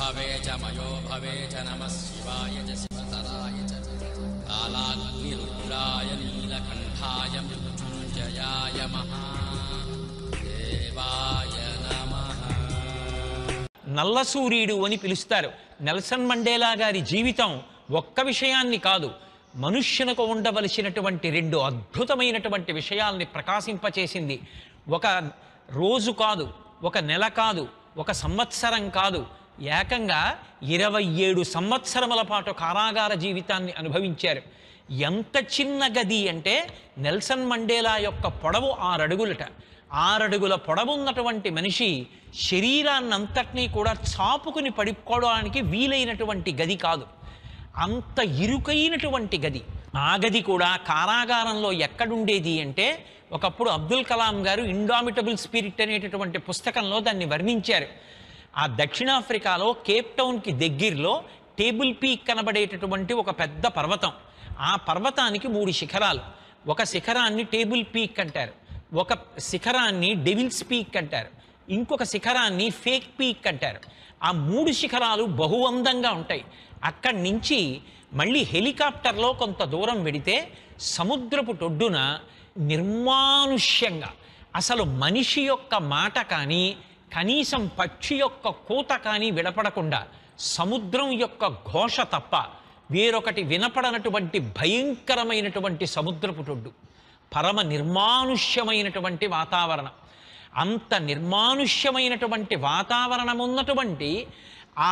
भवे च मयो भवे च नमः शिवाय च शिवतराय च कालाग्निरुद्राय नीलकण्ठाय मृत्युञ्जयाय महादेवाय नमः। నల్ల సూర్యుడు అని పిలుస్తారు. నెల్సన్ మండేలా గారి జీవితం ఒక్క విషయాన్ని కాదు, మనుష్యునకు ఉండవలసినటువంటి రెండు అద్భుతమైనటువంటి విషయాల్ని ప్రకాశింపచేసింది. ఒక రోజు కాదు, ఒక నెల కాదు, ఒక సంవత్సరం కాదు, ఏకంగా 27 సంవత్సరముల పాటు కారాగార జీవితాన్ని అనుభవించారు. ఎంత చిన్న గది అంటే నెల్సన్ మండేలా యొక్క పొడవు 6 అడుగులట. 6 అడుగుల పొడవున్నటువంటి మనిషి శరీరాన్నంతటినీ కూడా చాపుకుని పడుకోవడానికి వీలైనటువంటి గది కాదు, అంత ఇరుకైనటువంటి గది. ఆ గది కూడా కారాగారంలో ఎక్కడుండేది అంటే, ఒకప్పుడు అబ్దుల్ కలాం గారు ఇండామిటబుల్ స్పిరిట్ అనేటటువంటి పుస్తకంలో దాన్ని వర్ణించారు. ఆ దక్షిణాఫ్రికాలో కేప్ టౌన్కి దగ్గరలో టేబుల్ పీక్ కనబడేటటువంటి ఒక పెద్ద పర్వతం. ఆ పర్వతానికి 3 శిఖరాలు. ఒక శిఖరాన్ని టేబుల్ పీక్ అంటారు, ఒక శిఖరాన్ని డెవిల్స్ పీక్ అంటారు, ఇంకొక శిఖరాన్ని ఫేక్ పీక్ అంటారు. ఆ 3 శిఖరాలు బహువందంగా ఉంటాయి. అక్కడి నుంచి మళ్ళీ హెలికాప్టర్లో కొంత దూరం వెడితే సముద్రపు టొడ్డున నిర్మానుష్యంగా, అసలు మనిషి యొక్క మాట కానీ కనీసం పక్షి యొక్క కూత కానీ వినపడకుండా, సముద్రం యొక్క ఘోష తప్ప వేరొకటి వినపడనటువంటి భయంకరమైనటువంటి సముద్రపు టొడ్డు, పరమ నిర్మానుష్యమైనటువంటి వాతావరణం. అంత నిర్మానుష్యమైనటువంటి వాతావరణం ఉన్నటువంటి ఆ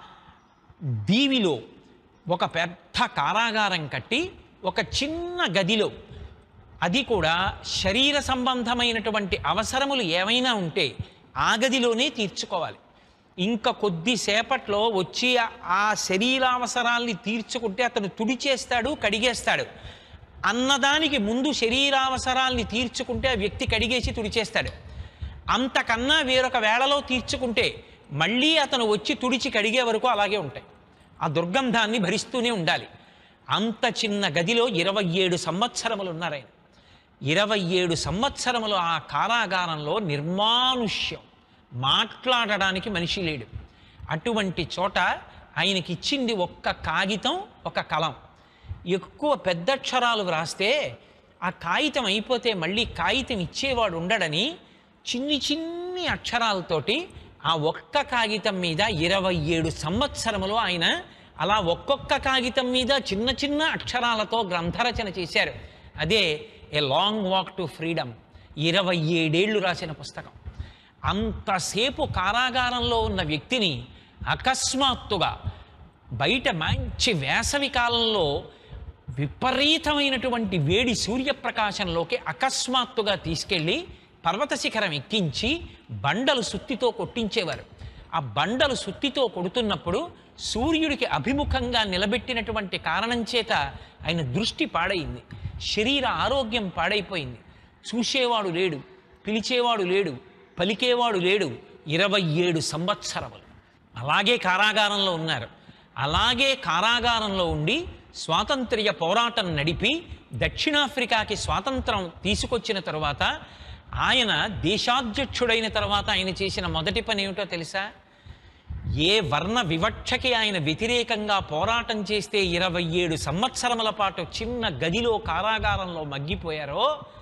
దీవిలో ఒక పెద్ద కారాగారం కట్టి ఒక చిన్న గదిలో, అది కూడా శరీర సంబంధమైనటువంటి అవసరములు ఏమైనా ఉంటే ఆ గదిలోనే తీర్చుకోవాలి. ఇంకా కొద్దిసేపట్లో వచ్చి ఆ శరీరావసరాల్ని తీర్చుకుంటే అతను తుడిచేస్తాడు, కడిగేస్తాడు. అన్నదానికి ముందు శరీరావసరాల్ని తీర్చుకుంటే ఆ వ్యక్తి కడిగేసి తుడిచేస్తాడు. అంతకన్నా వేరొక వేళలో తీర్చుకుంటే మళ్ళీ అతను వచ్చి తుడిచి కడిగే వరకు అలాగే ఉంటాయి. ఆ దుర్గంధాన్ని భరిస్తూనే ఉండాలి. అంత చిన్న గదిలో 27 సంవత్సరములు ఉన్నారాయన. 27 సంవత్సరములు ఆ కారాగారంలో నిర్మానుష్యం, మాట్లాడడానికి మనిషి లేడు. అటువంటి చోట ఆయనకి ఇచ్చింది ఒక్క కాగితం, ఒక కలం. ఎక్కువ పెద్దక్షరాలు వ్రాస్తే ఆ కాగితం అయిపోతే మళ్ళీ కాగితం ఇచ్చేవాడు ఉండడని చిన్ని చిన్ని అక్షరాలతోటి ఆ ఒక్క కాగితం మీద 27 సంవత్సరములు ఆయన అలా ఒక్కొక్క కాగితం మీద చిన్న చిన్న అక్షరాలతో గ్రంథరచన చేశారు. అదే a long walk to freedom. 27 ఏళ్ళు రాసిన పుస్తకం. అంతసేపు కారాగారంలో ఉన్న వ్యక్తిని అకస్మాత్తుగా బయట మంచి వేసవి కాలంలో విపరీతమైనటువంటి వేడి సూర్యప్రకాశంలోకి అకస్మాత్తుగా తీసుకెళ్ళి పర్వత శిఖరం ఎక్కించి బండలు సుత్తితో కొట్టించేవారు. ఆ బండలు సుత్తితో కొడుతున్నప్పుడు సూర్యుడికి అభిముఖంగా నిలబెట్టినటువంటి కారణం చేత ఆయన దృష్టి పాడైంది, శరీర ఆరోగ్యం పాడైపోయింది. చూసేవాడు లేడు, పిలిచేవాడు లేడు, పలికేవాడు లేడు. 27 సంవత్సరములు అలాగే కారాగారంలో ఉన్నారు. అలాగే కారాగారంలో ఉండి స్వాతంత్ర్య పోరాటం నడిపి దక్షిణాఫ్రికాకి స్వాతంత్రం తీసుకొచ్చిన తరువాత, ఆయన దేశాధ్యక్షుడైన తర్వాత ఆయన చేసిన మొదటి పని ఏమిటో తెలుసా? ఏ వర్ణ వివక్షకి ఆయన వ్యతిరేకంగా పోరాటం చేస్తే 27 సంవత్సరముల పాటు చిన్న గదిలో కారాగారంలో మగ్గిపోయారో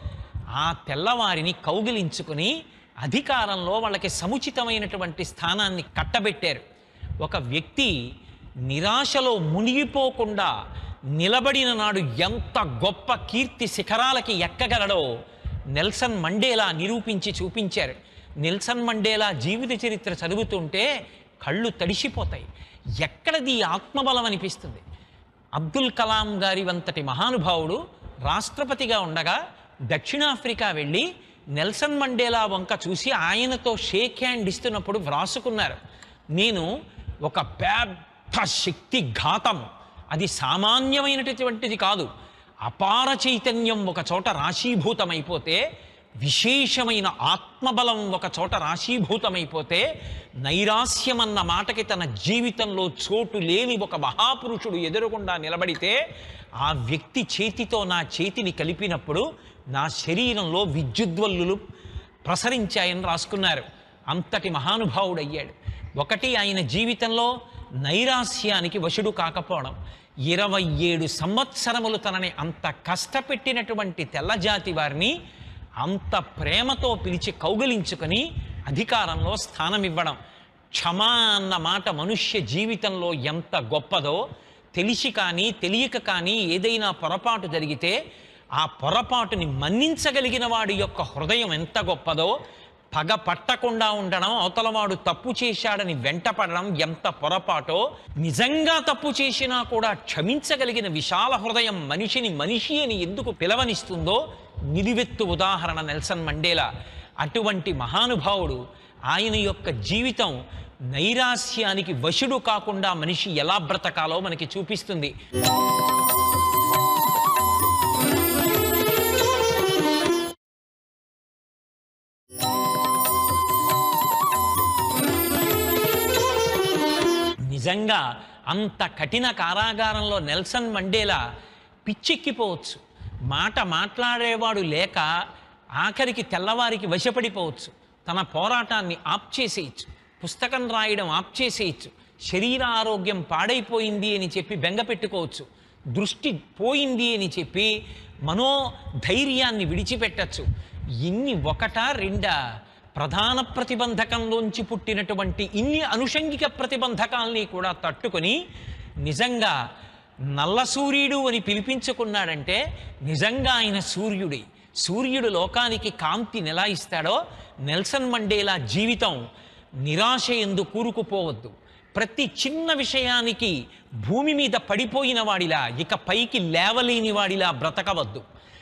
ఆ తెల్లవారిని కౌగిలించుకుని అధికారంలో వాళ్ళకి సముచితమైనటువంటి స్థానాన్ని కట్టబెట్టారు. ఒక వ్యక్తి నిరాశలో మునిగిపోకుండా నిలబడిన నాడు ఎంత గొప్ప కీర్తి శిఖరాలకి ఎక్కగలడో నెల్సన్ మండేలా నిరూపించి చూపించారు. నెల్సన్ మండేలా జీవిత చరిత్ర చదువుతుంటే కళ్ళు తడిసిపోతాయి. ఎక్కడది ఆత్మబలం అనిపిస్తుంది. అబ్దుల్ కలాం గారి వంతటి మహానుభావుడు రాష్ట్రపతిగా ఉండగా దక్షిణాఫ్రికా వెళ్ళి నెల్సన్ మండేలా వంక చూసి ఆయనతో షేక్ హ్యాండ్ ఇస్తున్నప్పుడు వ్రాసుకున్నారు, నేను ఒక పెద్ద శక్తి ఘాతం, అది సామాన్యమైనటువంటిది కాదు, అపార చైతన్యం ఒక చోట రాశీభూతమైపోతే, విశేషమైన ఆత్మబలం ఒక చోట రాశీభూతమైపోతే, నైరాస్యమన్న మాటకి తన జీవితంలో చోటు లేని ఒక మహాపురుషుడు ఎదురుగుండా నిలబడితే ఆ వ్యక్తి చేతితో నా చేతిని కలిపినప్పుడు నా శరీరంలో విద్యుద్వల్లులు ప్రసరించాయని రాసుకున్నారు. అంతటి మహానుభావుడయ్యాడు. ఒకటి, ఆయన జీవితంలో నైరాస్యానికి వశుడు కాకపోవడం. 27 సంవత్సరములు తనని అంత కష్టపెట్టినటువంటి తెల్లజాతి వారిని అంత ప్రేమతో పిలిచి కౌగిలించుకొని అధికారంలో స్థానం ఇవ్వడం. క్షమా అన్న మాట మనుష్య జీవితంలో ఎంత గొప్పదో, తెలిసి కానీ తెలియక కానీ ఏదైనా పొరపాటు జరిగితే ఆ పొరపాటుని మన్నించగలిగిన వాడి యొక్క హృదయం ఎంత గొప్పదో, పగ పట్టకుండా ఉండడం, అవతలవాడు తప్పు చేశాడని వెంటపడడం ఎంత పొరపాటో, నిజంగా తప్పు చేసినా కూడా క్షమించగలిగిన విశాల హృదయం మనిషిని మనిషి అని ఎందుకు పిలవనిస్తుందో నిలువెత్తు ఉదాహరణ నెల్సన్ మండేలా. అటువంటి మహానుభావుడు, ఆయన యొక్క జీవితం నైరాస్యానికి వశుడు కాకుండా మనిషి ఎలా బ్రతకాలో మనకి చూపిస్తుంది. నిజంగా అంత కఠిన కారాగారంలో నెల్సన్ మండేలా పిచ్చెక్కిపోవచ్చు, మాట మాట్లాడేవాడు లేక ఆఖరికి తెల్లవారికి వశపడిపోవచ్చు, తన పోరాటాన్ని ఆప్ చేసేయచ్చు, పుస్తకం రాయడం ఆప్ చేసేయచ్చు, శరీర ఆరోగ్యం పాడైపోయింది అని చెప్పి బెంగ పెట్టుకోవచ్చు, దృష్టి పోయింది అని చెప్పి మనోధైర్యాన్ని విడిచిపెట్టచ్చు. ఇన్ని ఒకటా రెండా ప్రధాన ప్రతిబంధకంలోంచి పుట్టినటువంటి ఇన్ని అనుషంగిక ప్రతిబంధకాల్ని కూడా తట్టుకొని నిజంగా నల్ల సూర్యుడు అని పిలిపించుకున్నాడంటే నిజంగా ఆయన సూర్యుడే. సూర్యుడు లోకానికి కాంతిని ఎలా ఇస్తాడో నెల్సన్ మండేలా జీవితం నిరాశ ఎందు కూరుకుపోవద్దు. ప్రతి చిన్న విషయానికి భూమి మీద పడిపోయిన వాడిలా, ఇక పైకి లేవలేని వాడిలా బ్రతకవద్దు.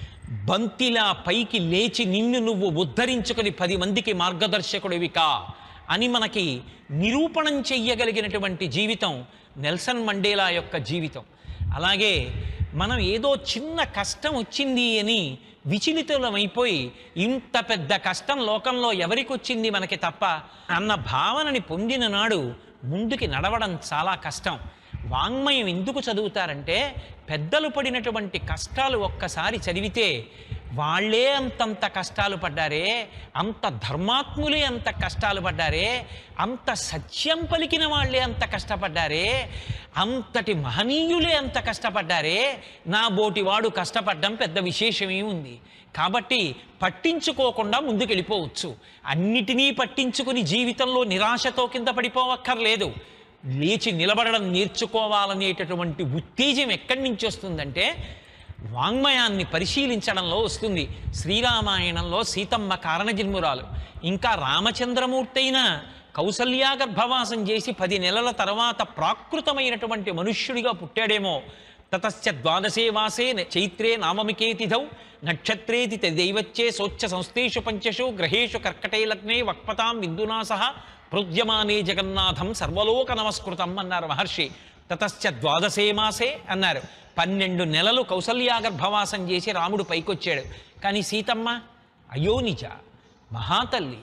బంతిలా పైకి లేచి నిన్ను నువ్వు ఉద్ధరించుకొని 10 మందికి మార్గదర్శకుడివి కా అని మనకి నిరూపణం చెయ్యగలిగినటువంటి జీవితం నెల్సన్ మండేలా యొక్క జీవితం. అలాగే మనం ఏదో చిన్న కష్టం వచ్చింది అని విచలితులమైపోయి ఇంత పెద్ద కష్టం లోకంలో ఎవరికి వచ్చింది మనకి తప్ప అన్న భావనని పొందిన నాడు ముందుకి నడవడం చాలా కష్టం. వాంగ్మయం ఎందుకు చదువుతారంటే పెద్దలు పడినటువంటి కష్టాలు ఒక్కసారి చదివితే వాళ్ళే అంతంత కష్టాలు పడ్డారే, అంత ధర్మాత్ములే అంత కష్టాలు పడ్డారే, అంత సత్యం పలికిన వాళ్ళే అంత కష్టపడ్డారే, అంతటి మహనీయులే అంత కష్టపడ్డారే, నా బోటివాడు కష్టపడ్డం పెద్ద విశేషమే ఉంది. కాబట్టి పట్టించుకోకుండా ముందుకెళ్ళిపోవచ్చు. అన్నిటినీ పట్టించుకుని జీవితంలో నిరాశతో కింద పడిపోవక్కర్లేదు. లేచి నిలబడడం నేర్చుకోవాలనేటటువంటి ఉత్తేజం ఎక్కడి నుంచి వస్తుందంటే వాంగ్మయాన్ని పరిశీలించడంలో వస్తుంది. శ్రీరామాయణంలో సీతమ్మ కారణజన్మురాలు, ఇంకా రామచంద్రమూర్తి అయినా కౌసల్యా గర్భవాసం చేసి 10 నెలల తర్వాత ప్రాకృతమైనటువంటి మనుష్యుడిగా పుట్టాడేమో. తతశ్చ ద్వాదశే వాసే చైత్రే నామమికే తిథౌ నక్షత్రేతి దైవచ్చే సోచ్ఛ సంస్థేషు పంచషు గ్రహేషు కర్కటే లగ్నే వక్పతాం విందునా సహ ప్రోద్యమానే జగన్నాథం సర్వలోక నమస్కృతం అన్నారు మహర్షి. తతశ్చ ద్వాదశే మాసే అన్నారు. 12 నెలలు కౌసల్యా గర్భవాసం చేసి రాముడు పైకొచ్చాడు. కానీ సీతమ్మ అయోనిజ, మహాతల్లి,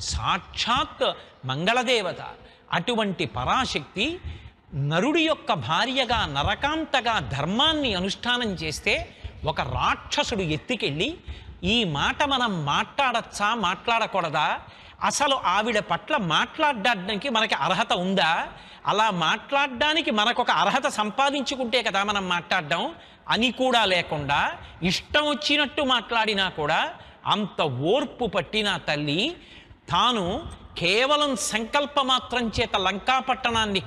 సాక్షాత్ మంగళదేవత. అటువంటి పరాశక్తి నరుడి యొక్క భార్యగా నరకాంతగా ధర్మాన్ని అనుష్ఠానం చేస్తే ఒక రాక్షసుడు ఎత్తికెళ్ళి ఈ మాట మనం మాట్లాడచ్చా మాట్లాడకూడదా, అసలు ఆవిడ పట్ల మాట్లాడడానికి మనకి అర్హత ఉందా, అలా మాట్లాడడానికి మనకొక అర్హత సంపాదించుకుంటే కదా మనం మాట్లాడడం అని కూడా లేకుండా ఇష్టం వచ్చినట్టు మాట్లాడినా కూడా అంత ఓర్పు పట్టిన తల్లి తాను కేవలం సంకల్పమాత్రం చేత లంకాపట్టణాన్ని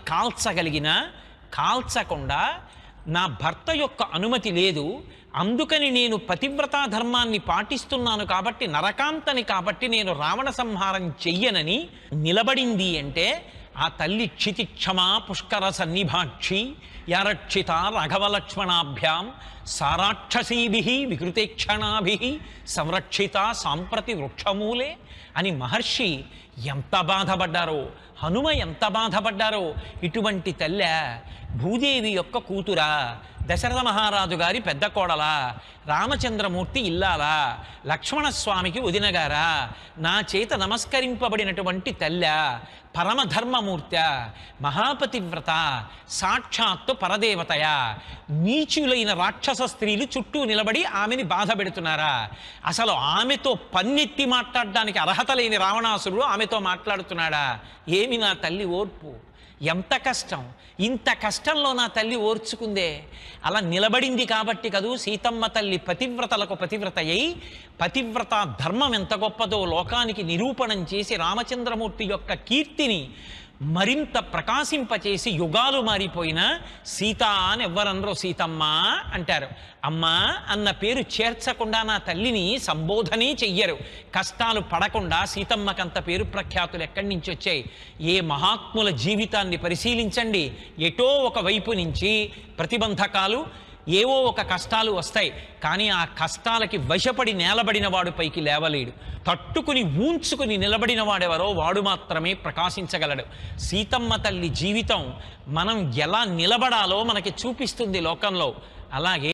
కాల్చకుండా నా భర్త యొక్క అనుమతి లేదు, అందుకని నేను పతివ్రతా ధర్మాన్ని పాటిస్తున్నాను కాబట్టి నరకాంతని కాబట్టి నేను రావణ సంహారం చెయ్యనని నిలబడింది అంటే ఆ తల్లి క్షితిక్షమా పుష్కర సన్నిభాక్షి యారక్షిత రాఘవలక్ష్మణాభ్యాం సారాక్షసీభి వికృతేక్షణాభి సంరక్షిత సాంప్రతి వృక్షమూలే అని మహర్షి ఎంత బాధపడ్డారో, హనుమ ఎంత బాధపడ్డారో. ఇటువంటి తల్లె భూదేవి యొక్క కూతురా, దశరథ మహారాజు గారి పెద్ద కోడలా, రామచంద్రమూర్తి ఇల్లాలా, లక్ష్మణస్వామికి వదినగారా, నా చేత నమస్కరింపబడినటువంటి తల్లె, పరమధర్మమూర్త, మహాపతివ్రత, సాక్షాత్తు పరదేవతయ. నీచులైన రాక్షస స్త్రీలు చుట్టూ నిలబడి ఆమెని బాధ పెడుతున్నారా? అసలు ఆమెతో పన్నెత్తి మాట్లాడడానికి అర్హత లేని రావణాసురుడు ఆమె ఆవిడతో మాట్లాడుతున్నాడా? ఏమి నా తల్లి ఓర్పు, ఎంత కష్టం, ఇంత కష్టంలో నా తల్లి ఓర్చుకుందే. అలా నిలబడింది కాబట్టి కదూ సీతమ్మ తల్లి పతివ్రతలకు పతివ్రత అయి పతివ్రత ధర్మం ఎంత గొప్పదో లోకానికి నిరూపణం చేసి రామచంద్రమూర్తి యొక్క కీర్తిని మరింత ప్రకాశింపచేసి యుగాలు మారిపోయినా సీత అని ఎవ్వరనరో సీతమ్మ అంటారు. అమ్మా అన్న పేరు చేర్చకుండా నా తల్లిని సంబోధనే చెయ్యరు. కష్టాలు పడకుండా సీతమ్మకంత పేరు ప్రఖ్యాతులు ఎక్కడి నుంచి వచ్చాయి? ఏ మహాత్ముల జీవితాన్ని పరిశీలించండి, ఎటో ఒక వైపు నుంచి ప్రతిబంధకాలు, ఏవో ఒక కష్టాలు వస్తాయి, కానీ ఆ కష్టాలకి వశపడి నేలబడిన వాడు పైకి లేవలేడు. తట్టుకుని ఊంచుకుని నిలబడిన వాడెవరో వాడు మాత్రమే ప్రకాశించగలడు. సీతమ్మ తల్లి జీవితం మనం ఎలా నిలబడాలో మనకి చూపిస్తుంది లోకంలో. అలాగే